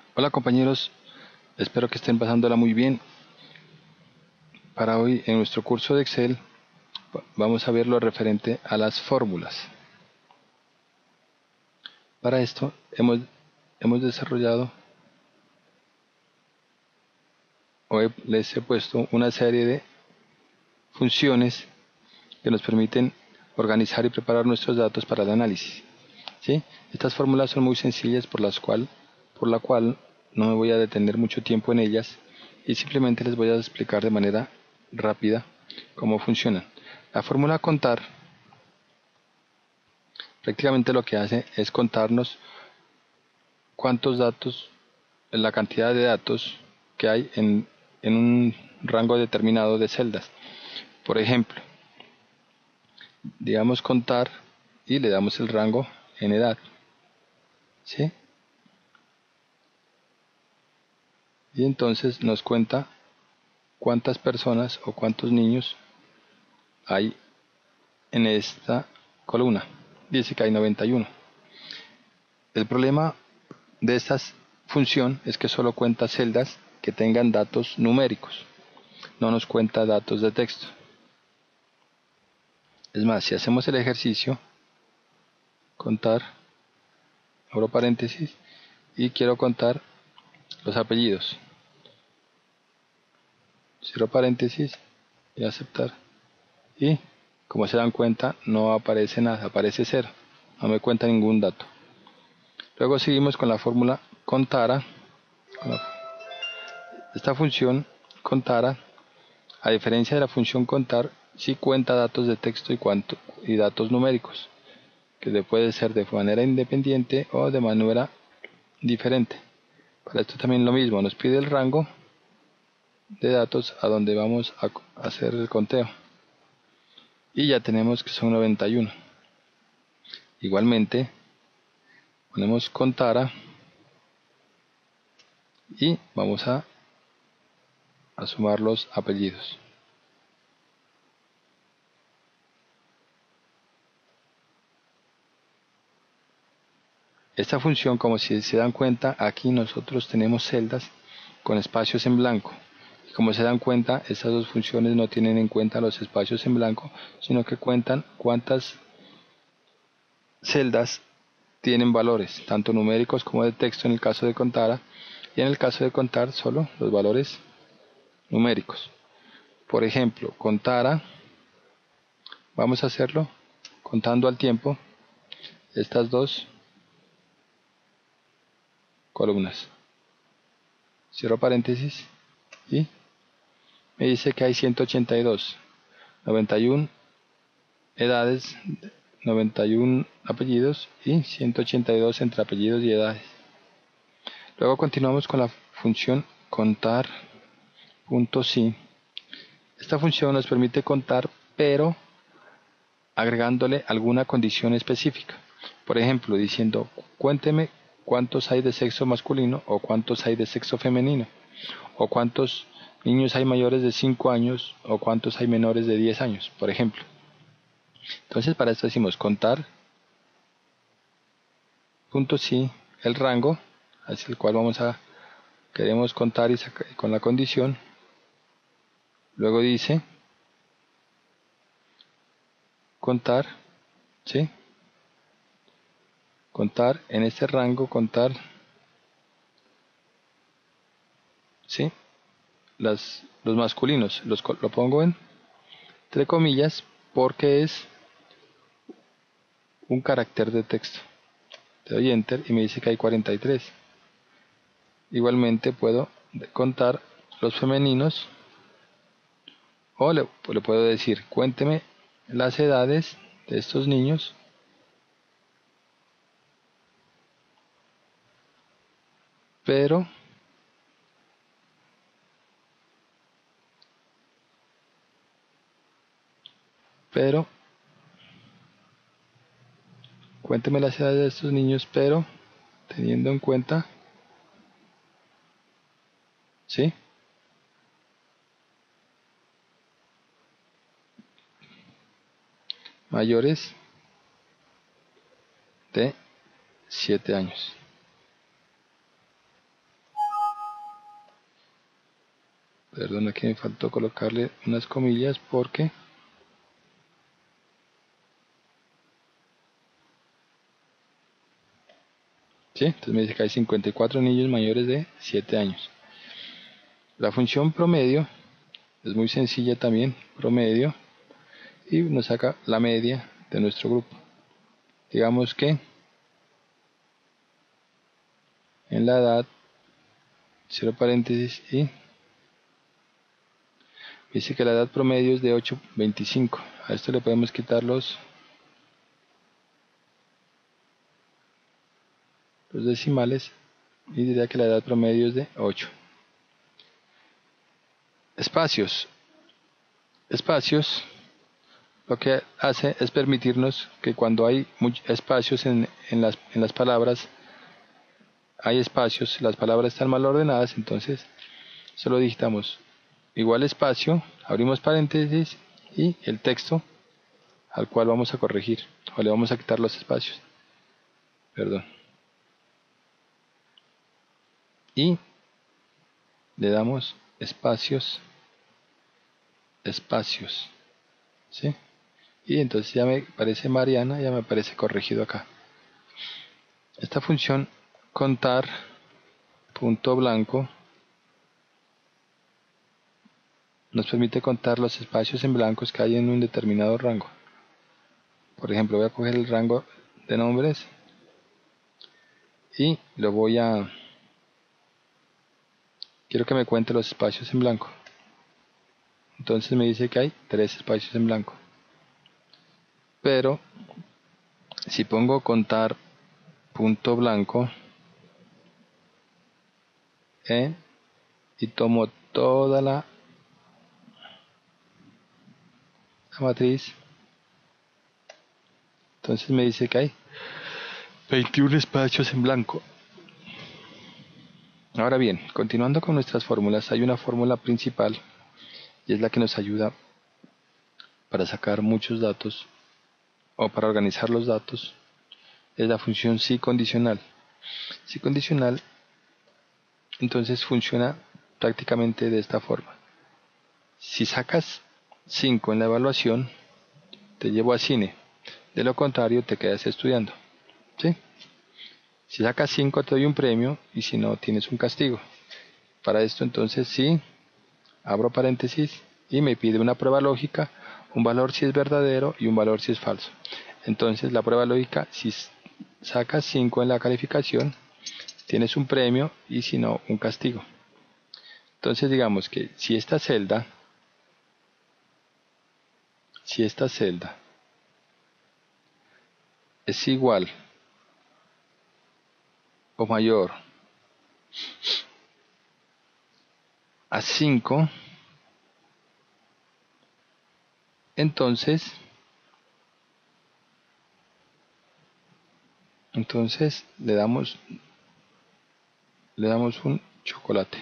Hola compañeros, espero que estén pasándola muy bien. Para hoy en nuestro curso de Excel vamos a ver lo referente a las fórmulas. Para esto hemos desarrollado les he puesto una serie de funciones que nos permiten organizar y preparar nuestros datos para el análisis. ¿Sí? Estas fórmulas son muy sencillas por la cual no me voy a detener mucho tiempo en ellas y simplemente les voy a explicar de manera rápida cómo funcionan. La fórmula contar prácticamente lo que hace es contarnos cuántos datos, la cantidad de datos que hay en un rango determinado de celdas. Por ejemplo, digamos contar y le damos el rango en edad. ¿Sí? Y entonces nos cuenta cuántas personas o cuántos niños hay en esta columna. Dice que hay 91. El problema de esta función es que solo cuenta celdas que tengan datos numéricos, no nos cuenta datos de texto. Es más, si hacemos el ejercicio, contar, abro paréntesis, y quiero contar los apellidos, cierro paréntesis y aceptar. Y como se dan cuenta, no aparece nada, aparece 0, no me cuenta ningún dato. Luego seguimos con la fórmula contara. Esta función contara, a diferencia de la función contar, sí cuenta datos de texto y datos numéricos, que puede ser de manera independiente o de manera diferente. Para esto también lo mismo, nos pide el rango de datos a donde vamos a hacer el conteo. Y ya tenemos que son 91. Igualmente, ponemos contara y vamos a sumar los apellidos. Esta función, como si se dan cuenta, aquí nosotros tenemos celdas con espacios en blanco. Y como se dan cuenta, estas dos funciones no tienen en cuenta los espacios en blanco, sino que cuentan cuántas celdas tienen valores, tanto numéricos como de texto en el caso de contara, y en el caso de contar solo los valores numéricos. Por ejemplo, contara, vamos a hacerlo contando al tiempo estas dos columnas. Cierro paréntesis y me dice que hay 182, 91 edades, 91 apellidos y 182 entre apellidos y edades. Luego continuamos con la función contar.si. Esta función nos permite contar, pero agregándole alguna condición específica. Por ejemplo, diciendo, cuénteme cuántos hay de sexo masculino o cuántos hay de sexo femenino, o cuántos niños hay mayores de 5 años o cuántos hay menores de 10 años, por ejemplo. Entonces para esto decimos contar, punto sí, el rango, hacia el cual queremos contar y con la condición. Luego dice contar, ¿sí? Contar en este rango, contar, ¿sí? Los masculinos, lo pongo entre comillas porque es un carácter de texto. Le doy enter y me dice que hay 43. Igualmente puedo contar los femeninos o le puedo decir cuénteme las edades de estos niños, pero cuénteme las edades de estos niños, pero teniendo en cuenta, ¿sí? Mayores de 7 años. Perdón, aquí me faltó colocarle unas comillas porque ¿sí? Entonces me dice que hay 54 niños mayores de 7 años. La función promedio es muy sencilla también, promedio, y nos saca la media de nuestro grupo. Digamos que en la edad, cierro paréntesis, y dice que la edad promedio es de 8,25. A esto le podemos quitar los decimales y diría que la edad promedio es de 8. Espacios. Espacios lo que hace es permitirnos que cuando hay espacios en las palabras, hay espacios, las palabras están mal ordenadas, entonces solo digitamos igual espacio, abrimos paréntesis y el texto al cual vamos a corregir o le vamos a quitar los espacios. Perdón. Y le damos espacios, espacios, ¿sí? Y entonces ya me aparece Mariana, ya me aparece corregido acá. Esta función contar punto blanco nos permite contar los espacios en blancos que hay en un determinado rango. Por ejemplo, voy a coger el rango de nombres y lo quiero que me cuente los espacios en blanco. Entonces me dice que hay 3 espacios en blanco. Pero si pongo contar punto blanco y tomo toda la matriz, entonces me dice que hay 21 espacios en blanco. Ahora bien, continuando con nuestras fórmulas, hay una fórmula principal y es la que nos ayuda para sacar muchos datos o para organizar los datos. Es la función si condicional. Si condicional, entonces funciona prácticamente de esta forma. Si sacas 5 en la evaluación, te llevo a cine. De lo contrario, te quedas estudiando. ¿Sí? Si sacas 5 te doy un premio y si no, tienes un castigo. Para esto entonces sí, abro paréntesis y me pide una prueba lógica, un valor si es verdadero y un valor si es falso. Entonces la prueba lógica, si sacas 5 en la calificación, tienes un premio y si no, un castigo. Entonces digamos que si esta celda es igual o mayor a 5, entonces le damos un chocolate.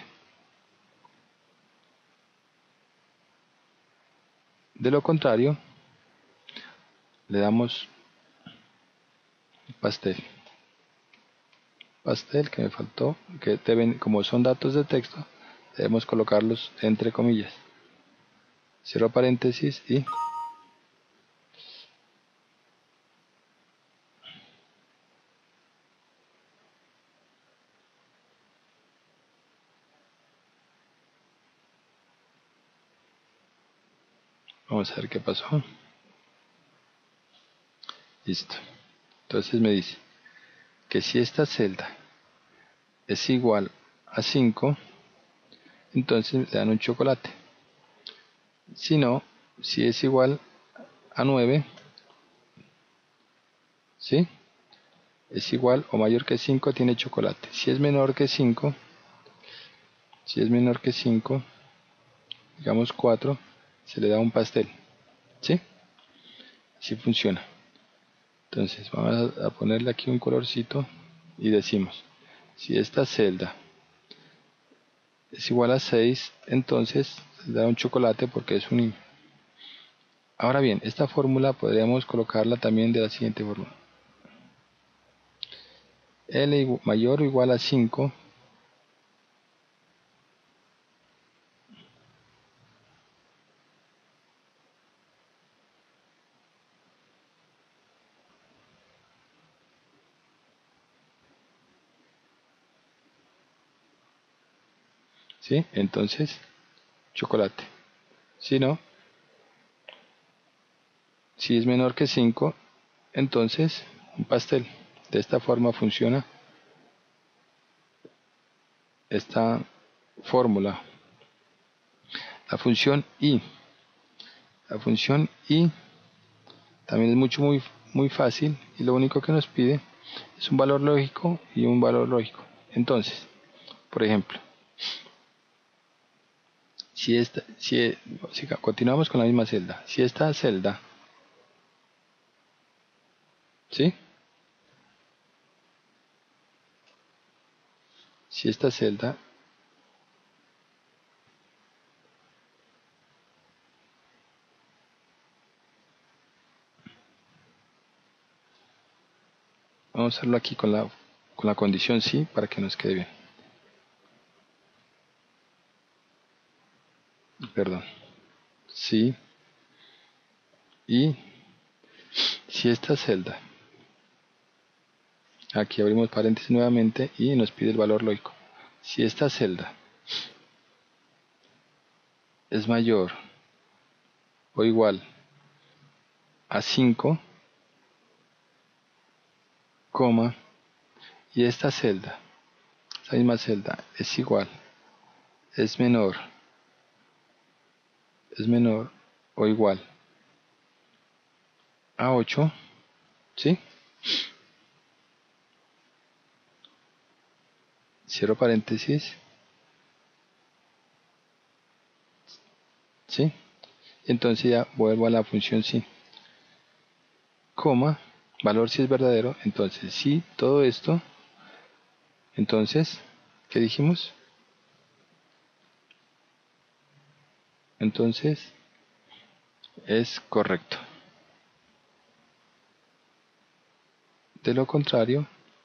De lo contrario, le damos pastel. Pastel que me faltó, que deben, como son datos de texto, debemos colocarlos entre comillas. Cierro paréntesis y vamos a ver qué pasó. Listo. Entonces me dice que si esta celda es igual a 5, entonces le dan un chocolate. Si no, si es igual a 9, ¿sí? Es igual o mayor que 5 tiene chocolate. Si es menor que 5, digamos 4, se le da un pastel. ¿Sí? Así funciona. Entonces vamos a ponerle aquí un colorcito y decimos, si esta celda es igual a 6, entonces se le da un chocolate porque es un niño. Ahora bien, esta fórmula podríamos colocarla también de la siguiente forma. L mayor o igual a 5 ¿sí? Entonces, chocolate. Si no, si es menor que 5, entonces un pastel. De esta forma funciona esta fórmula. La función y. La función y también es muy fácil y lo único que nos pide es un valor lógico y un valor lógico. Entonces, por ejemplo, si continuamos con la misma celda, si esta celda, ¿sí? Si esta celda vamos a hacerlo aquí con la condición sí para que nos quede bien. Perdón. Sí. Y si esta celda, aquí abrimos paréntesis nuevamente y nos pide el valor lógico. Si esta celda es mayor o igual a 5, coma, y esta celda, esta misma celda, es igual, es menor o igual a 8, ¿sí? Cierro paréntesis, ¿sí? Entonces ya vuelvo a la función sí, coma, valor si es verdadero, entonces sí, todo esto, entonces, ¿qué dijimos? Entonces, es correcto. De lo contrario,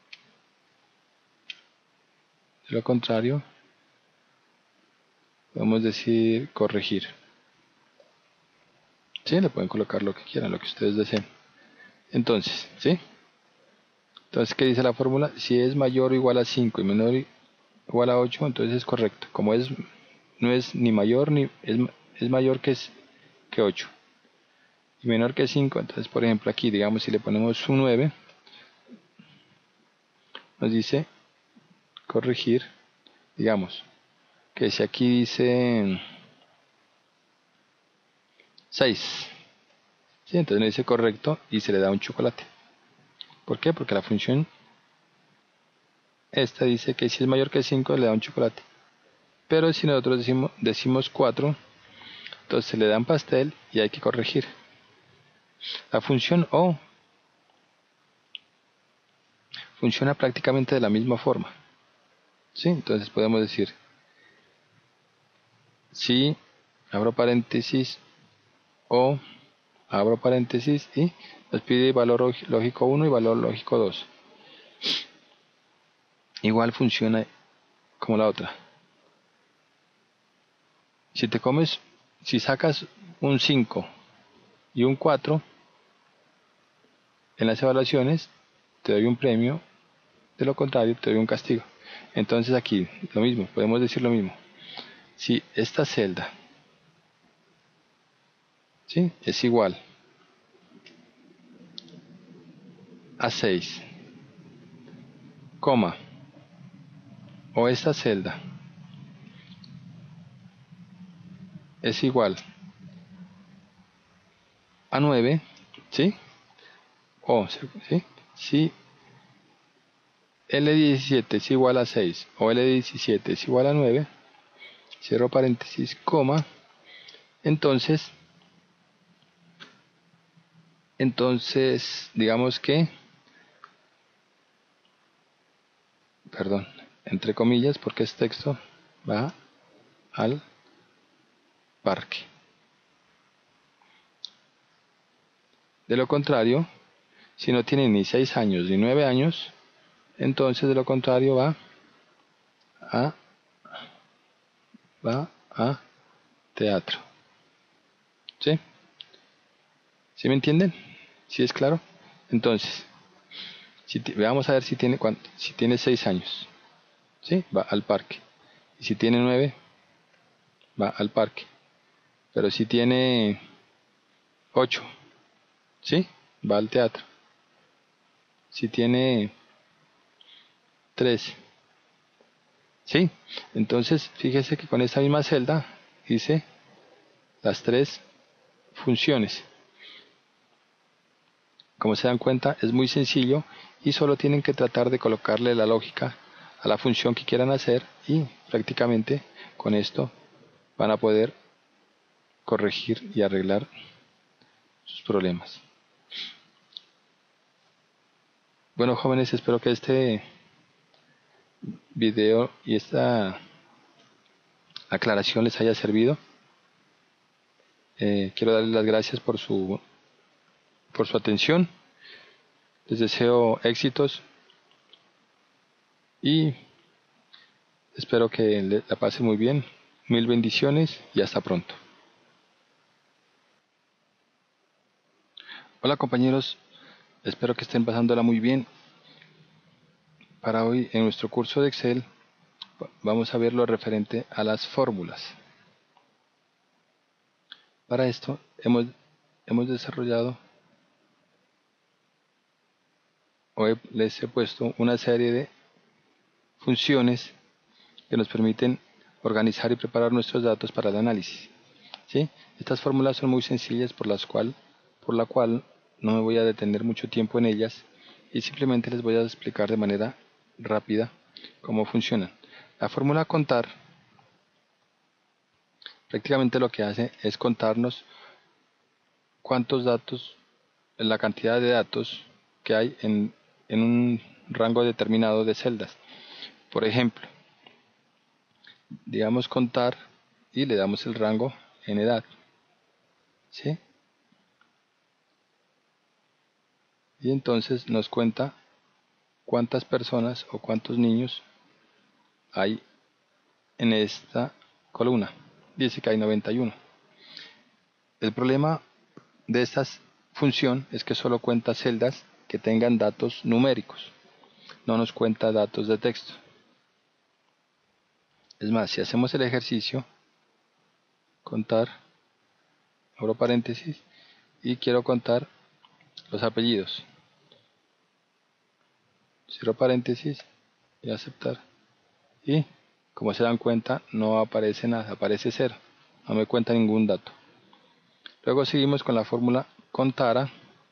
podemos decir corregir. Sí, le pueden colocar lo que quieran, lo que ustedes deseen. Entonces, ¿sí? Entonces, ¿qué dice la fórmula? Si es mayor o igual a 5 y menor o igual a 8, entonces es correcto. Como no es ni mayor ni es mayor que 8 y menor que 5, entonces por ejemplo aquí, digamos, si le ponemos un 9, nos dice corregir, digamos, que si aquí dice 6, ¿sí? Entonces nos dice correcto y se le da un chocolate. ¿Por qué? Porque la función esta dice que si es mayor que 5 le da un chocolate. Pero si nosotros decimos 4, entonces se le da un pastel y hay que corregir. La función O funciona prácticamente de la misma forma. ¿Sí? Entonces podemos decir, si abro paréntesis O, abro paréntesis y nos pide valor lógico 1 y valor lógico 2. Igual funciona como la otra. Si sacas un 5 y un 4 en las evaluaciones, te doy un premio, de lo contrario te doy un castigo. Entonces aquí lo mismo, podemos decir lo mismo. Si esta celda, ¿sí?, es igual a 6, coma, o esta celda es igual a 9, ¿sí? O, ¿sí? Si L17 es igual a 6 o L17 es igual a 9, cierro paréntesis, coma, entonces digamos que, perdón, entre comillas, porque este texto va al parque. De lo contrario, si no tiene ni 6 años ni 9 años, entonces de lo contrario a, va a teatro. ¿Sí? ¿Sí me entienden? ¿Sí es claro? Entonces, veamos a ver si tiene 6 años. ¿Sí? Va al parque. Y si tiene 9, va al parque. Pero si tiene 8, ¿sí? Va al teatro. Si tiene 3, ¿sí? Entonces, fíjese que con esta misma celda hice las 3 funciones. Como se dan cuenta, es muy sencillo y solo tienen que tratar de colocarle la lógica a la función que quieran hacer y prácticamente con esto van a poder corregir y arreglar sus problemas. Bueno, jóvenes, espero que este video y esta aclaración les haya servido. Quiero darles las gracias por su atención. Les deseo éxitos y espero que la pasen muy bien. Mil bendiciones y hasta pronto. Hola compañeros, espero que estén pasándola muy bien. Para hoy en nuestro curso de Excel vamos a ver lo referente a las fórmulas. Para esto hemos desarrollado les he puesto una serie de funciones que nos permiten organizar y preparar nuestros datos para el análisis. ¿Sí? Estas fórmulas son muy sencillas por la cual no me voy a detener mucho tiempo en ellas y simplemente les voy a explicar de manera rápida cómo funcionan. La fórmula contar prácticamente lo que hace es contarnos cuántos datos, la cantidad de datos que hay en un rango determinado de celdas. Por ejemplo, digamos contar y le damos el rango en edad. ¿Sí? Y entonces nos cuenta cuántas personas o cuántos niños hay en esta columna. Dice que hay 91. El problema de esta función es que solo cuenta celdas que tengan datos numéricos. No nos cuenta datos de texto. Es más, si hacemos el ejercicio, contar, abro paréntesis, y quiero contar los apellidos. Cierro paréntesis y aceptar. Y como se dan cuenta, no aparece nada, aparece 0. No me cuenta ningún dato. Luego seguimos con la fórmula contara.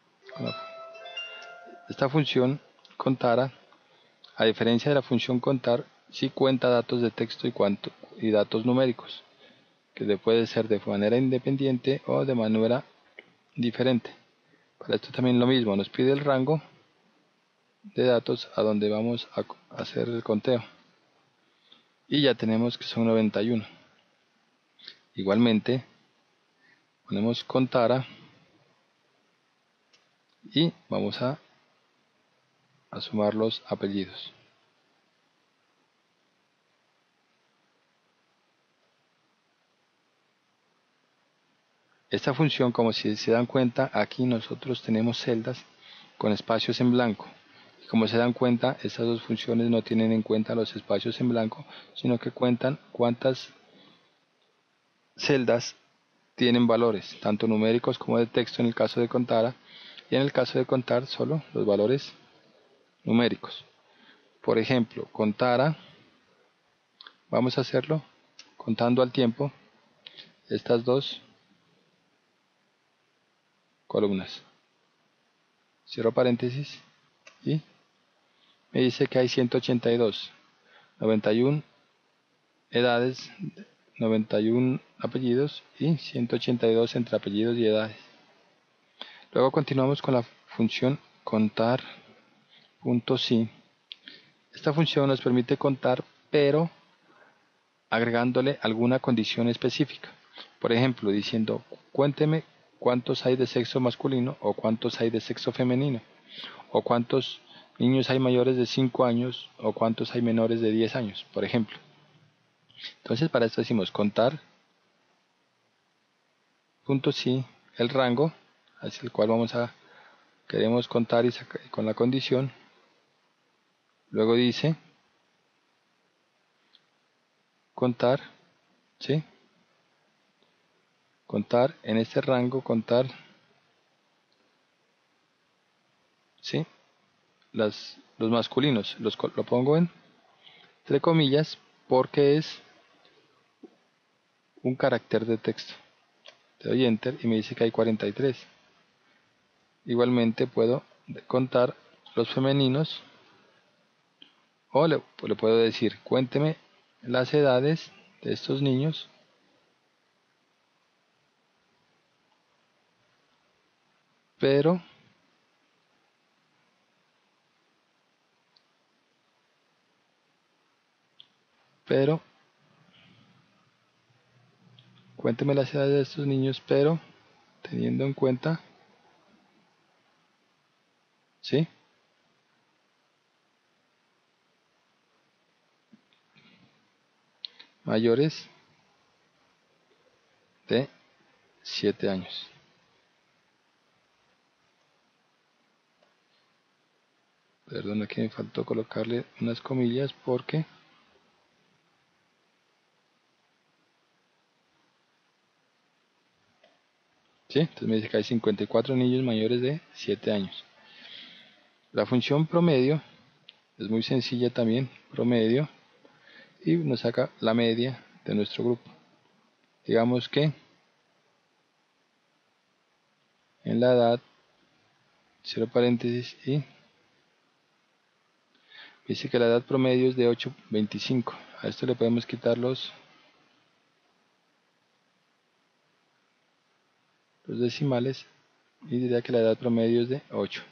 Esta función contara, a diferencia de la función contar, sí cuenta datos de texto y datos numéricos, que puede ser de manera independiente o de manera diferente. Para esto también lo mismo, nos pide el rango de datos a donde vamos a hacer el conteo. Y ya tenemos que son 91. Igualmente, ponemos contara y vamos a sumar los apellidos. Esta función, como si se dan cuenta, aquí nosotros tenemos celdas con espacios en blanco. Y como se dan cuenta, estas dos funciones no tienen en cuenta los espacios en blanco, sino que cuentan cuántas celdas tienen valores, tanto numéricos como de texto en el caso de contara, y en el caso de contar solo los valores numéricos. Por ejemplo, contara, vamos a hacerlo contando al tiempo estas dos columnas. Cierro paréntesis y me dice que hay 182, 91 edades, 91 apellidos y 182 entre apellidos y edades. Luego continuamos con la función contar.si. Esta función nos permite contar, pero agregándole alguna condición específica. Por ejemplo, diciendo, cuénteme cuántos hay de sexo masculino o cuántos hay de sexo femenino, o cuántos niños hay mayores de 5 años o cuántos hay menores de 10 años, por ejemplo. Entonces para esto decimos contar.si el rango hacia el cual queremos contar y con la condición. Luego dice contar, ¿sí? contar en este rango, contar, ¿sí? Los masculinos, lo pongo entre comillas porque es un carácter de texto. Le doy enter y me dice que hay 43. Igualmente puedo contar los femeninos o le puedo decir cuénteme las edades de estos niños, pero cuénteme las edades de estos niños, pero teniendo en cuenta, ¿sí? Mayores de 7 años. Perdón, aquí me faltó colocarle unas comillas porque ¿sí? Entonces me dice que hay 54 niños mayores de 7 años. La función promedio es muy sencilla también, promedio, y nos saca la media de nuestro grupo. Digamos que en la edad, cierro paréntesis, y dice que la edad promedio es de 8,25. A esto le podemos quitar los decimales y diría que la edad promedio es de 8.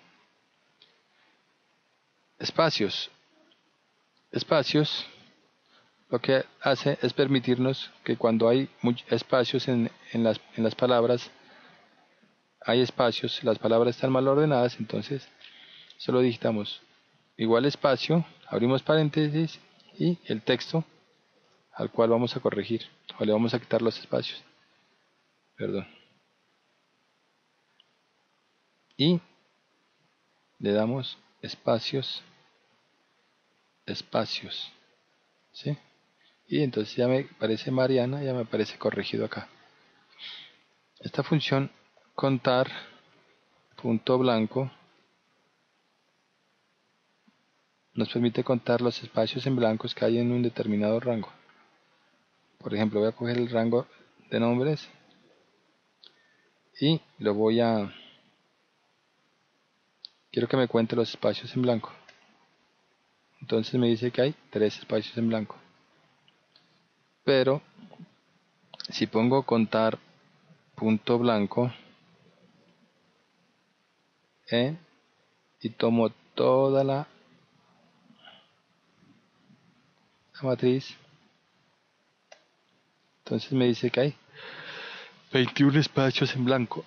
Espacios. Espacios lo que hace es permitirnos que cuando hay espacios en las palabras, hay espacios, las palabras están mal ordenadas, entonces solo digitamos igual espacio, abrimos paréntesis y el texto al cual vamos a corregir, o le vamos a quitar los espacios, perdón, y le damos espacios, espacios, ¿sí? Y entonces ya me aparece Mariana, ya me aparece corregido acá. Esta función contar punto blanco nos permite contar los espacios en blancos que hay en un determinado rango. Por ejemplo, voy a coger el rango de nombres y quiero que me cuente los espacios en blanco. Entonces me dice que hay 3 espacios en blanco. Pero si pongo contar punto blanco y tomo toda la matriz, entonces me dice que hay 21 espacios en blanco.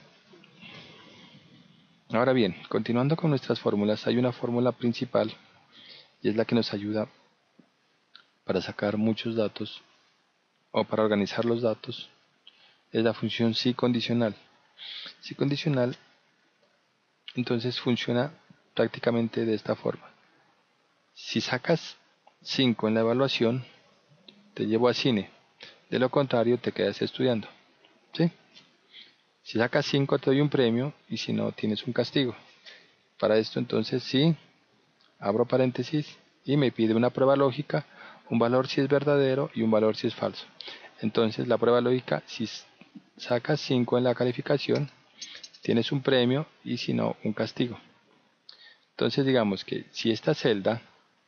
Ahora bien, continuando con nuestras fórmulas, hay una fórmula principal y es la que nos ayuda para sacar muchos datos o para organizar los datos. Es la función si condicional. Si condicional, entonces funciona prácticamente de esta forma. Si sacas 5 en la evaluación, te llevo a cine. De lo contrario, te quedas estudiando. ¿Sí? Si sacas 5 te doy un premio y si no, tienes un castigo. Para esto entonces sí, abro paréntesis y me pide una prueba lógica, un valor si es verdadero y un valor si es falso. Entonces la prueba lógica, si sacas 5 en la calificación, tienes un premio y si no, un castigo. Entonces digamos que si esta celda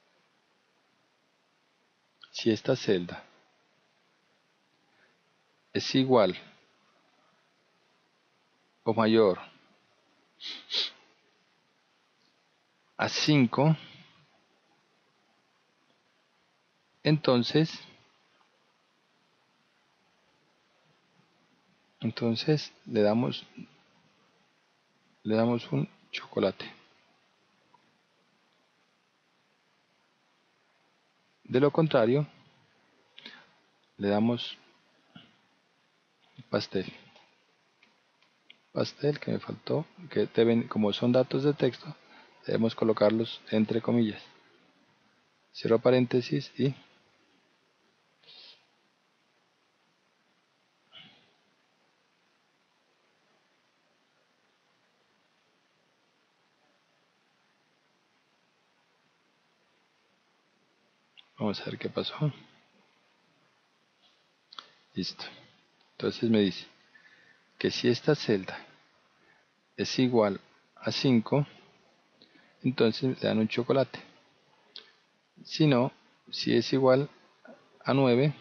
es igual o mayor a 5, entonces le damos un chocolate. De lo contrario, le damos pastel. Pastel que me faltó, que deben, como son datos de texto, debemos colocarlos entre comillas. Cierro paréntesis y Vamos a ver qué pasó. Listo. Entonces me dice que si esta celda es igual a 5, entonces le dan un chocolate. Si no, si es igual a 9,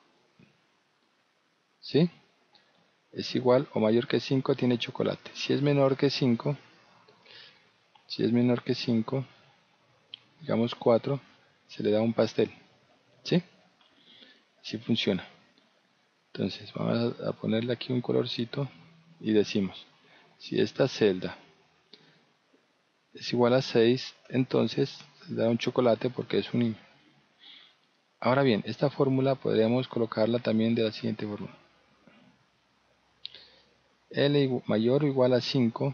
¿sí? Es igual o mayor que 5 tiene chocolate. Si es menor que 5, digamos 4, se le da un pastel, ¿sí? Así funciona. Entonces vamos a ponerle aquí un colorcito y decimos, si esta celda es igual a 6, entonces se le da un chocolate porque es un niño. Ahora bien, esta fórmula podríamos colocarla también de la siguiente forma. L mayor o igual a 5,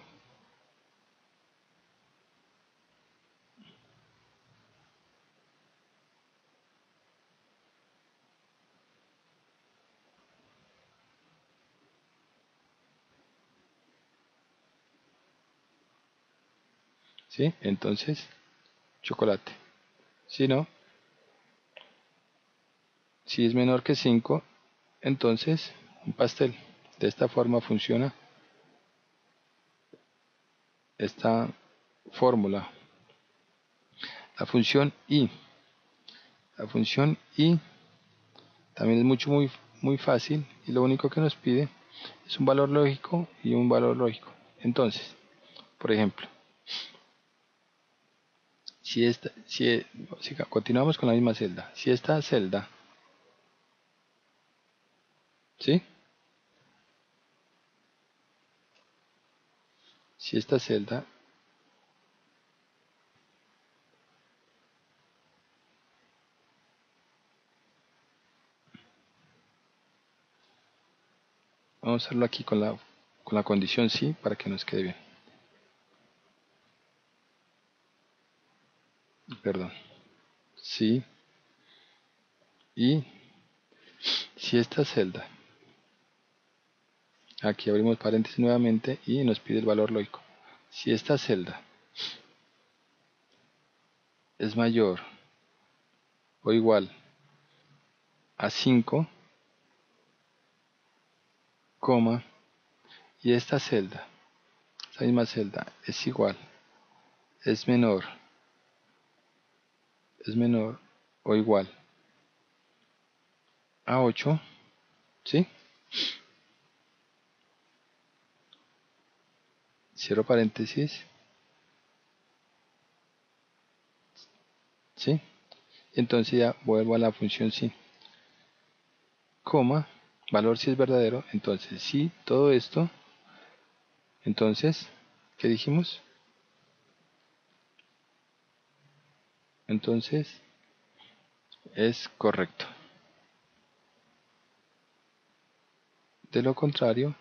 ¿sí? Entonces, chocolate. Si no, si es menor que 5, entonces un pastel. De esta forma funciona esta fórmula. La función i. La función i también es muy fácil y lo único que nos pide es un valor lógico y un valor lógico. Entonces, por ejemplo, si continuamos con la misma celda, si esta celda, ¿sí? Si esta celda, vamos a hacerlo aquí con la condición sí para que nos quede bien. Perdón. Sí. Y si esta celda, aquí abrimos paréntesis nuevamente y nos pide el valor lógico. Si esta celda es mayor o igual a 5, coma, y esta celda, esta misma celda, es menor o igual a 8, ¿sí? Cierro paréntesis, ¿sí? Entonces ya vuelvo a la función sí, coma, valor si es verdadero, entonces sí, todo esto, entonces, ¿qué dijimos? Entonces, es correcto. De lo contrario,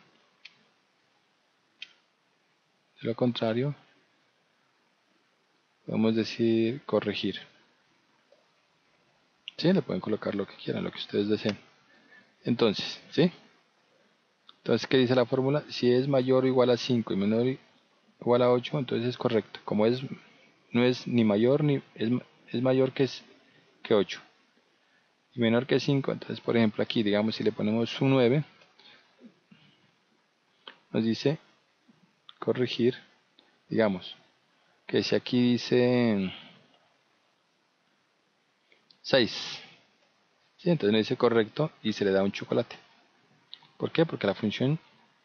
podemos decir corregir. Sí, le pueden colocar lo que quieran, lo que ustedes deseen. Entonces, ¿sí? Entonces, ¿qué dice la fórmula? Si es mayor o igual a 5 y menor o igual a 8, entonces es correcto. Como no es ni mayor ni es mayor que 8 y menor que 5, entonces por ejemplo aquí, digamos, si le ponemos un 9, nos dice corregir, digamos, que si aquí dice 6, ¿sí? Entonces nos dice correcto y se le da un chocolate. ¿Por qué? Porque la función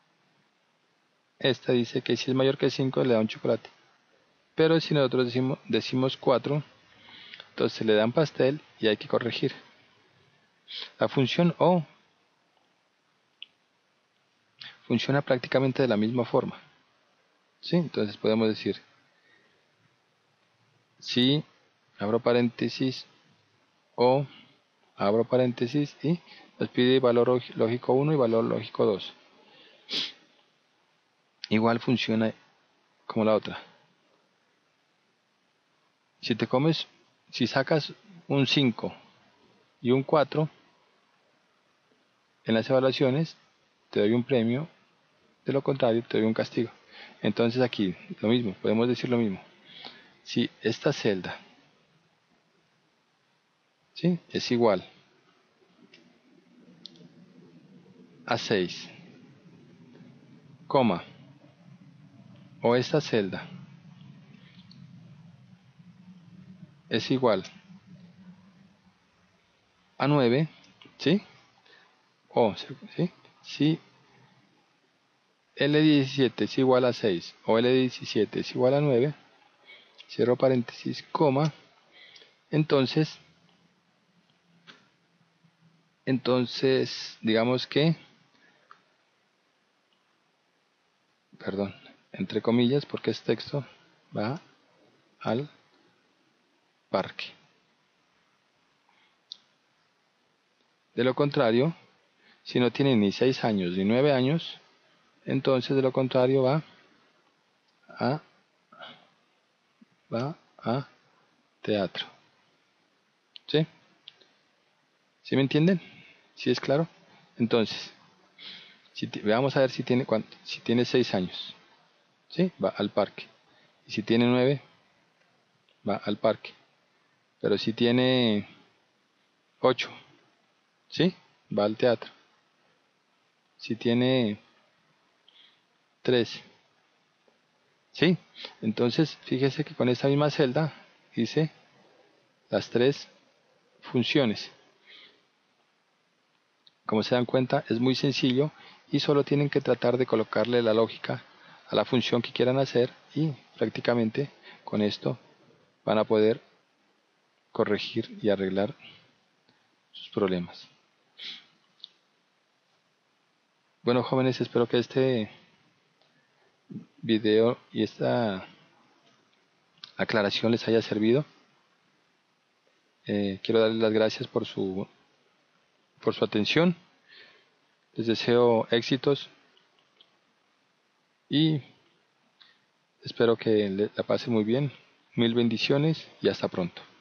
esta dice que si es mayor que 5 le da un chocolate. Pero si nosotros decimos 4, entonces se le da un pastel y hay que corregir. La función O funciona prácticamente de la misma forma, ¿sí? Entonces podemos decir, si abro paréntesis O, abro paréntesis y nos pide valor lógico 1 y valor lógico 2. Igual funciona como la otra. Si te comes, si sacas un 5 y un 4 en las evaluaciones, te doy un premio, de lo contrario te doy un castigo. Entonces aquí lo mismo, podemos decir lo mismo. Si esta celda ¿sí? Es igual a 6, coma, o esta celda es igual a 9, ¿sí? O, ¿sí? Si L17 es igual a 6 o L17 es igual a 9, cierro paréntesis, coma, entonces, digamos que, perdón, entre comillas, porque es texto, va al parque. De lo contrario, si no tiene ni 6 años ni 9 años, entonces de lo contrario a, va a teatro. ¿Sí? ¿Sí me entienden? ¿Sí es claro? Entonces, veamos a ver si tiene 6 años. ¿Sí? Va al parque. Y si tiene 9, va al parque. Pero si tiene 8, ¿sí? Va al teatro. Si tiene 3, ¿sí? Entonces, fíjese que con esta misma celda hice las 3 funciones. Como se dan cuenta, es muy sencillo y solo tienen que tratar de colocarle la lógica a la función que quieran hacer y prácticamente con esto van a poder corregir y arreglar sus problemas. Bueno, jóvenes, espero que este video y esta aclaración les haya servido. Quiero darles las gracias por su atención. Les deseo éxitos y espero que la pase muy bien. Mil bendiciones y hasta pronto.